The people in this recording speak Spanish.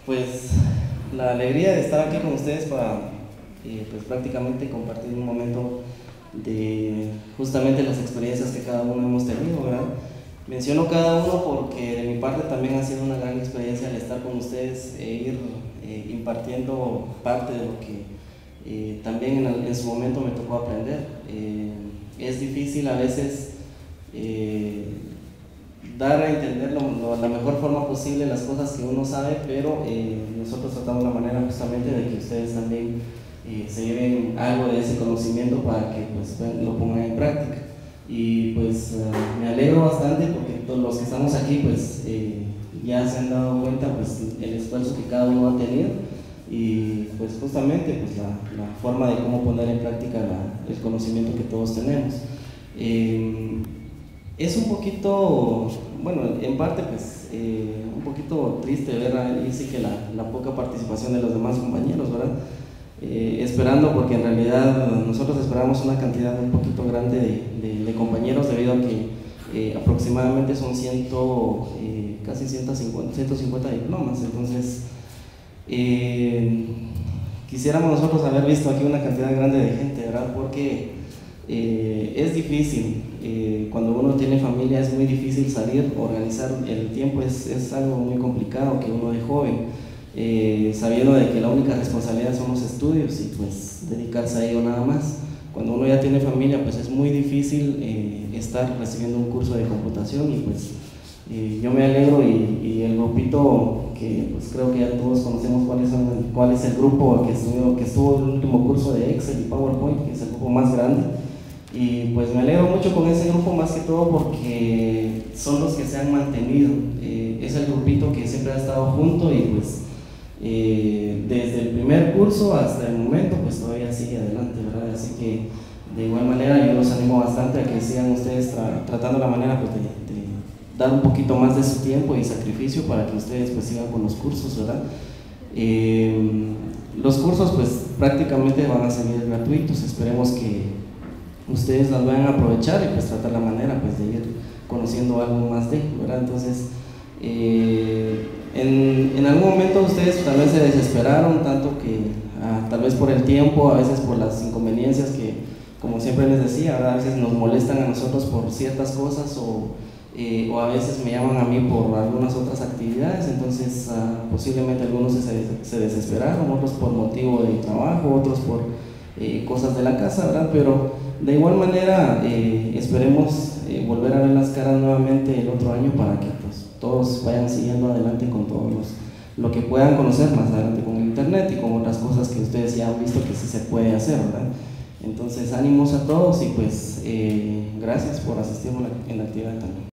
Pues la alegría de estar aquí con ustedes para pues prácticamente compartir un momento de justamente las experiencias que cada uno hemos tenido, ¿verdad? Menciono cada uno porque de mi parte también ha sido una gran experiencia el estar con ustedes e ir impartiendo parte de lo que también en su momento me tocó aprender. Es difícil a veces dar a entender la mejor forma posible las cosas que uno sabe, pero nosotros tratamos la manera justamente de que ustedes también se lleven algo de ese conocimiento para que pues, lo pongan en práctica. Y pues me alegro bastante porque todos los que estamos aquí pues ya se han dado cuenta pues el esfuerzo que cada uno ha tenido y pues justamente pues la forma de cómo poner en práctica el conocimiento que todos tenemos. Es un poquito, bueno, en parte pues un poquito triste ver ahí sí que la poca participación de los demás compañeros, ¿verdad? Esperando, porque en realidad nosotros esperamos una cantidad un poquito grande de compañeros debido a que aproximadamente son casi 150 diplomas, entonces quisiéramos nosotros haber visto aquí una cantidad grande de gente, ¿verdad? Porque es difícil, cuando uno tiene familia es muy difícil salir, organizar el tiempo es algo muy complicado que uno de joven. Sabiendo de que la única responsabilidad son los estudios y pues dedicarse a ello nada más. Cuando uno ya tiene familia pues es muy difícil estar recibiendo un curso de computación y pues yo me alegro y el grupito que pues creo que ya todos conocemos cuál es el grupo que estuvo en el último curso de Excel y PowerPoint, que es el grupo más grande, y pues me alegro mucho con ese grupo más que todo porque son los que se han mantenido. Es el grupito que siempre ha estado junto y pues desde el primer curso hasta el momento pues todavía sigue adelante, ¿verdad? Así que de igual manera yo los animo bastante a que sigan ustedes tratando la manera pues, de dar un poquito más de su tiempo y sacrificio para que ustedes pues sigan con los cursos, ¿verdad? Los cursos pues prácticamente van a seguir gratuitos, esperemos que ustedes las vayan a aprovechar y pues tratar la manera pues de ir conociendo algo más de, ¿verdad? Entonces en algún momento ustedes tal vez se desesperaron tanto que tal vez por el tiempo, a veces por las inconveniencias que, como siempre les decía, ¿verdad? A veces nos molestan a nosotros por ciertas cosas o a veces me llaman a mí por algunas otras actividades, entonces posiblemente algunos se desesperaron, otros por motivo de trabajo, otros por cosas de la casa, ¿verdad? Pero de igual manera esperemos volver a ver las caras nuevamente el otro año para que pues, todos vayan siguiendo adelante con lo que puedan conocer más adelante con el internet y con otras cosas que ustedes ya han visto que sí se puede hacer, ¿verdad? Entonces ánimos a todos y pues gracias por asistir en la actividad también.